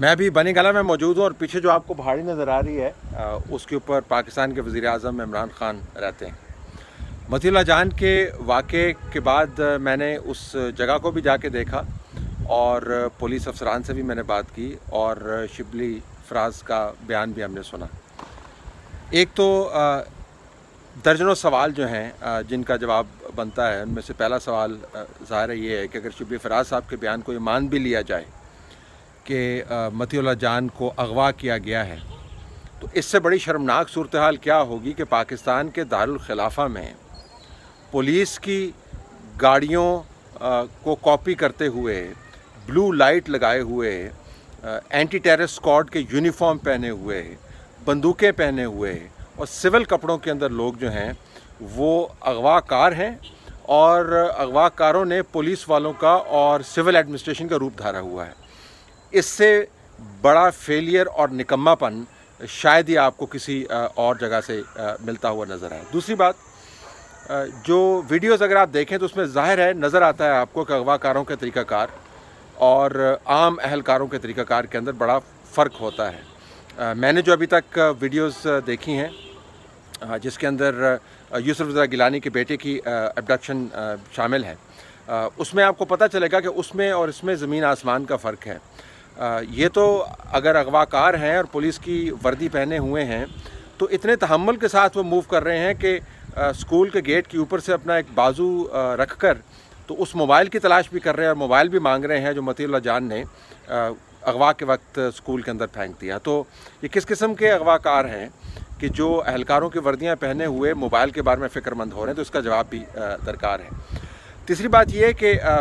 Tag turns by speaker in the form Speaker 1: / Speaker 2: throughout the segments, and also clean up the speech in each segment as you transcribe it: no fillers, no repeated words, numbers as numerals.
Speaker 1: मैं अभी बनी गाला में मौजूद हूँ और पीछे जो आपको पहाड़ी नज़र आ रही है उसके ऊपर पाकिस्तान के वज़ीर आज़म इमरान ख़ान रहते हैं। मतीउल्लाह जान के वाक़े के बाद मैंने उस जगह को भी जाके देखा और पुलिस अफसरान से भी मैंने बात की और शिबली फराज का बयान भी हमने सुना। एक तो दर्जनों सवाल जो हैं जिनका जवाब बनता है, उनमें से पहला सवाल ज़ाहिर ये है कि अगर शिबली फराज साहब के बयान को ये मान भी लिया जाए कि मतीउल्लाह जान को अगवा किया गया है, तो इससे बड़ी शर्मनाक सूरत हाल क्या होगी कि पाकिस्तान के दारुल खिलाफा में पुलिस की गाड़ियों को कॉपी करते हुए, ब्लू लाइट लगाए हुए, एंटी टेररिस्ट स्क्वाड के यूनिफॉर्म पहने हुए, बंदूकें पहने हुए और सिविल कपड़ों के अंदर लोग जो हैं वो अगवाकार हैं और अगवाकारों ने पुलिस वालों का और सिविल एडमिनिस्ट्रेशन का रूप धारा हुआ है। इससे बड़ा फेलियर और निकम्मापन शायद ही आपको किसी और जगह से मिलता हुआ नज़र आए। दूसरी बात, जो वीडियोज़ अगर आप देखें तो उसमें ज़ाहिर है नज़र आता है आपको कि अगवाकारों के तरीक़ाकार और आम अहलकारों के तरीक़ाकार के अंदर बड़ा फ़र्क होता है। मैंने जो अभी तक वीडियोज़ देखी हैं जिसके अंदर यूसुफ रज़ा गिलानी के बेटे की एब्डक्शन शामिल है, उसमें आपको पता चलेगा कि उसमें और इसमें ज़मीन आसमान का फ़र्क है। ये तो अगर अगवाकार हैं और पुलिस की वर्दी पहने हुए हैं तो इतने तहम्मुल के साथ वो मूव कर रहे हैं कि स्कूल के गेट के ऊपर से अपना एक बाजू रख कर तो उस मोबाइल की तलाश भी कर रहे हैं और मोबाइल भी मांग रहे हैं जो मतीउल्लाह जान ने अगवा के वक्त स्कूल के अंदर फेंक दिया। तो ये किस किस्म के अगवाकार हैं कि जो अहलकारों की वर्दियाँ पहने हुए मोबाइल के बारे में फ़िक्रमंद हो रहे हैं, तो इसका जवाब भी दरकार है। तीसरी बात यह है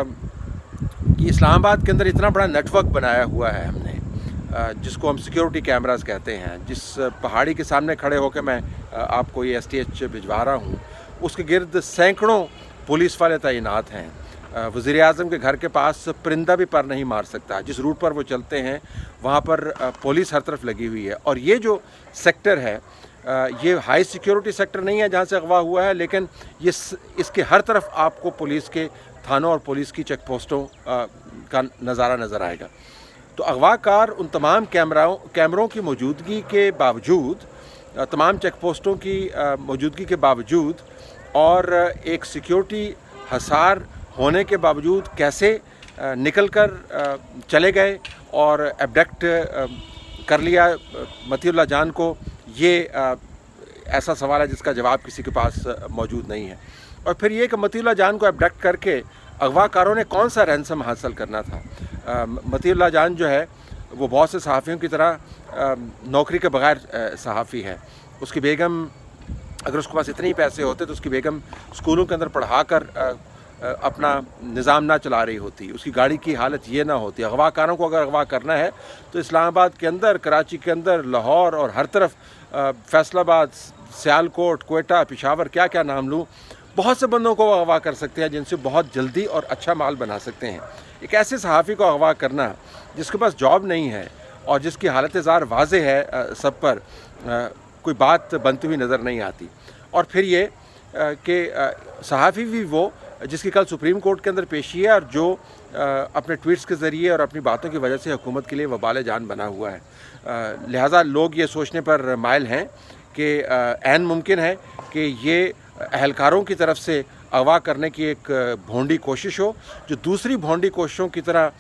Speaker 1: कि इस्लामाबाद के अंदर इतना बड़ा नेटवर्क बनाया हुआ है हमने, जिसको हम सिक्योरिटी कैमरास कहते हैं। जिस पहाड़ी के सामने खड़े होकर मैं आपको ये STH भिजवा रहा हूँ, उसके गिर्द सैकड़ों पुलिस वाले तैनात हैं। वज़ीर आज़म के घर के पास परिंदा भी पर नहीं मार सकता। जिस रूट पर वो चलते हैं वहाँ पर पुलिस हर तरफ लगी हुई है। और ये जो सेक्टर है ये हाई सिक्योरिटी सेक्टर नहीं है जहाँ से अगवा हुआ है, लेकिन ये इसके हर तरफ आपको पुलिस के थानों और पुलिस की चेक पोस्टों का नज़ारा नज़र आएगा। तो अगवाकार उन तमाम कैमरों की मौजूदगी के बावजूद, तमाम चेक पोस्टों की मौजूदगी के बावजूद और एक सिक्योरिटी हसार होने के बावजूद कैसे निकल कर चले गए और एब्डक्ट कर लिया मतीउल्लाह जान को, ये ऐसा सवाल है जिसका जवाब किसी के पास मौजूद नहीं है। और फिर ये कि मतीउल्लाह जान को एब्डक्ट करके अगवाकारों ने कौन सा रैंसम हासिल करना था। मतीउल्लाह जान जो है वो बहुत से सहाफ़ियों की तरह नौकरी के बगैर सहाफ़ी है। उसकी बेगम, अगर उसके पास इतने ही पैसे होते तो उसकी बेगम स्कूलों के अंदर पढ़ा कर अपना निज़ाम ना चला रही होती, उसकी गाड़ी की हालत ये ना होती। अगवाकारों को अगर अगवा करना है तो इस्लामाबाद के अंदर, कराची के अंदर, लाहौर और हर तरफ, फैसलाबाद, सियालकोट, कोयटा, पेशावर, क्या क्या नाम लूँ, बहुत से बंदों को अगवा कर सकते हैं जिनसे बहुत जल्दी और अच्छा माल बना सकते हैं। एक ऐसे सहाफ़ी को अगवा करना जिसके पास जॉब नहीं है और जिसकी हालत ज़ार वाज़े है सब पर, कोई बात बनती हुई नज़र नहीं आती। और फिर ये कि सहाफ़ी भी वो जिसकी कल सुप्रीम कोर्ट के अंदर पेशी है और जो अपने ट्वीट्स के ज़रिए और अपनी बातों की वजह से हुकूमत के लिए वबाल जान बना हुआ है। लिहाजा लोग ये सोचने पर माइल हैं कि ऐन मुमकिन है कि ये अहलकारों की तरफ से अगवा करने की एक भोंडी कोशिश हो, जो दूसरी भोंडी कोशिशों की तरह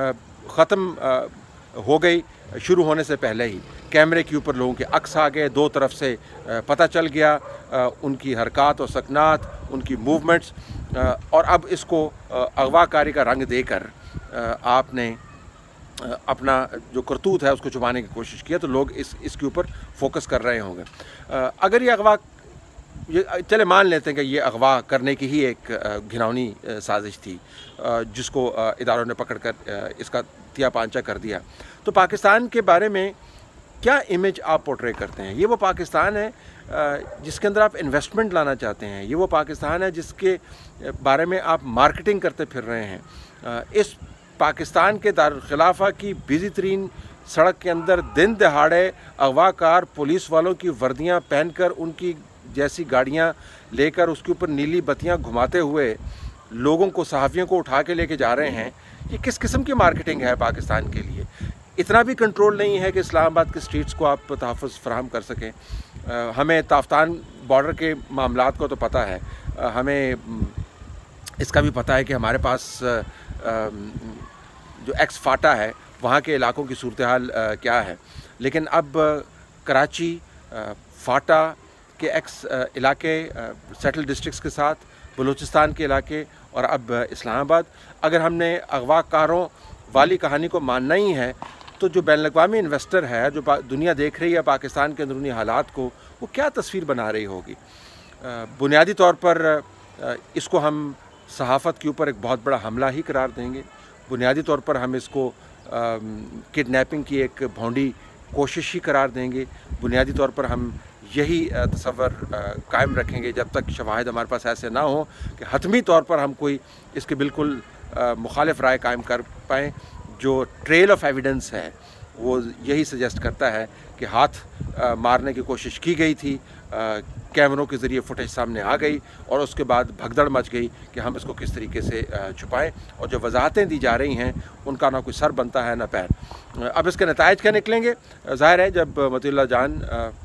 Speaker 1: ख़त्म हो गई शुरू होने से पहले ही। कैमरे के ऊपर लोगों के अक्स आ गए, दो तरफ से पता चल गया उनकी हरकत और सकनात, उनकी मूवमेंट्स, और अब इसको अगवाकारी का रंग देकर आपने अपना जो करतूत है उसको छुपाने की कोशिश किया, तो लोग इसके ऊपर फोकस कर रहे होंगे। अगर ये चले मान लेते हैं कि ये अगवा करने की ही एक घिनौनी साजिश थी जिसको इदारों ने पकड़ कर इसका तिया पांचा कर दिया, तो पाकिस्तान के बारे में क्या इमेज आप पोर्ट्रे करते हैं? ये वो पाकिस्तान है जिसके अंदर आप इन्वेस्टमेंट लाना चाहते हैं, ये वो पाकिस्तान है जिसके बारे में आप मार्केटिंग करते फिर रहे हैं। इस पाकिस्तान के दारुल खिलाफा की बिजी तरीन सड़क के अंदर दिन दहाड़े अगवाकार पुलिस वालों की वर्दियाँ पहनकर, उनकी जैसी गाड़ियाँ लेकर, उसके ऊपर नीली बत्तियाँ घुमाते हुए लोगों को, सहाफ़ियों को उठा के लेके जा रहे हैं। ये किस किस्म की मार्केटिंग है पाकिस्तान के लिए? इतना भी कंट्रोल नहीं है कि इस्लामाबाद के स्ट्रीट्स को आप तहफ़्फ़ुज़ फ़राहम कर सकें। हमें ताफ्तान बॉर्डर के मामलात को तो पता है, हमें इसका भी पता है कि हमारे पास जो एक्स फाटा है वहाँ के इलाकों की सूरत हाल क्या है। लेकिन अब कराची, फाटा के एक्स इलाके, सेटल डिस्ट्रिक्ट्स के साथ बलूचिस्तान के इलाके और अब इस्लामाबाद, अगर हमने अगवाकारों वाली कहानी को मानना ही है तो जो बैनुल-अक़वामी इन्वेस्टर है, जो दुनिया देख रही है पाकिस्तान के अंदरूनी हालात को, वो क्या तस्वीर बना रही होगी। बुनियादी तौर पर इसको हम सहाफ़त के ऊपर एक बहुत बड़ा हमला ही करार देंगे। बुनियादी तौर पर हम इसको किडनैपिंग की एक भौंडी कोशिश ही करार देंगे। बुनियादी तौर पर हम यही तसव्वुर कायम रखेंगे जब तक शवाहिद हमारे पास ऐसे ना हो कि हतमी तौर पर हम कोई इसके बिल्कुल मुखालिफ राय कायम कर पाएँ। जो ट्रेल ऑफ एविडेंस है वो यही सजेस्ट करता है कि हाथ मारने की कोशिश की गई थी, कैमरों के ज़रिए फुटेज सामने आ गई और उसके बाद भगदड़ मच गई कि हम इसको किस तरीके से छुपाएं, और जो वजाहतें दी जा रही हैं उनका ना कोई सर बनता है ना पैर। अब इसके नताइज क्या निकलेंगे, ज़ाहिर है जब मतीउल्लाह जान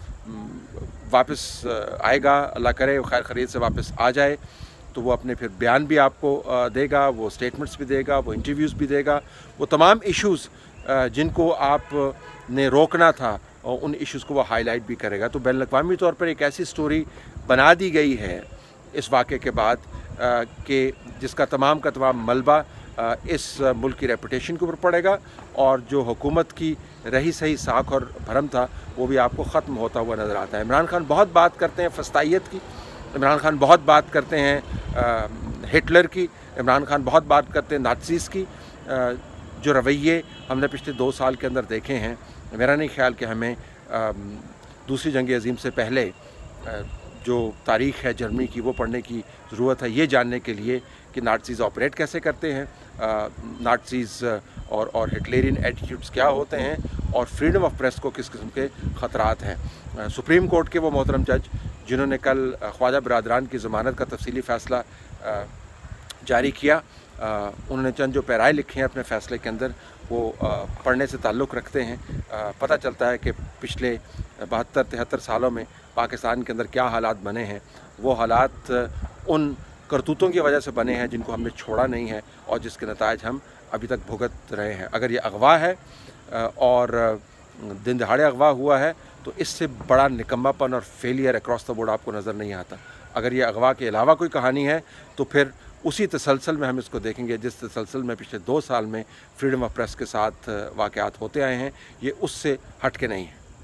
Speaker 1: वापस आएगा, अल्लाह करे खैर खरीद से वापस आ जाए, तो वो अपने फिर बयान भी आपको देगा, वो स्टेटमेंट्स भी देगा, वो इंटरव्यूज़ भी देगा, वो तमाम इश्यूज़ जिनको आपने रोकना था और उन इश्यूज़ को वो हाईलाइट भी करेगा। तो बैनुल-अक़वामी तौर पर एक ऐसी स्टोरी बना दी गई है इस वाक़े के बाद कि जिसका तमाम का तमाम मलबा इस मुल्क की रेपुटेशन के ऊपर पड़ेगा, और जो हुकूमत की रही सही साख और भरम था वो भी आपको ख़त्म होता हुआ नज़र आता है। इमरान खान बहुत बात करते हैं फस्तायत की, इमरान खान बहुत बात करते हैं हिटलर की, इमरान खान बहुत बात करते हैं नाज़ीज़ की। जो रवैये हमने पिछले 2 साल के अंदर देखे हैं, मेरा नहीं ख्याल कि हमें दूसरी जंग अज़ीम से पहले जो तारीख़ है जर्मनी की वो पढ़ने की ज़रूरत है, ये जानने के लिए कि नाज़ीज़ ऑपरेट कैसे करते हैं, नाज़ीज़ और हिटलेरियन एटीट्यूड्स क्या होते हैं, और फ्रीडम ऑफ प्रेस को किस किस्म के ख़तरात हैं। सुप्रीम कोर्ट के वो मोहतरम जज जिन्होंने कल ख्वाजा बरदरान की ज़मानत का तफसीली फ़ैसला जारी किया, उन्होंने चंद जो पैराए लिखे हैं अपने फ़ैसले के अंदर वो पढ़ने से ताल्लुक़ रखते हैं। पता चलता है कि पिछले 72-73 सालों में पाकिस्तान के अंदर क्या हालात बने हैं। वो हालात उन करतूतों की वजह से बने हैं जिनको हमने छोड़ा नहीं है और जिसके नताइज हम अभी तक भुगत रहे हैं। अगर ये अगवा है और दिन दहाड़े अगवा हुआ है तो इससे बड़ा निकम्मापन और फेलियर अक्रॉस द बोर्ड आपको नज़र नहीं आता। अगर ये अगवा के अलावा कोई कहानी है तो फिर उसी तसलसल में हम इसको देखेंगे जिस तसलसल में पिछले 2 साल में फ्रीडम ऑफ प्रेस के साथ वाक़यात होते आए हैं, ये उससे हट के नहीं है।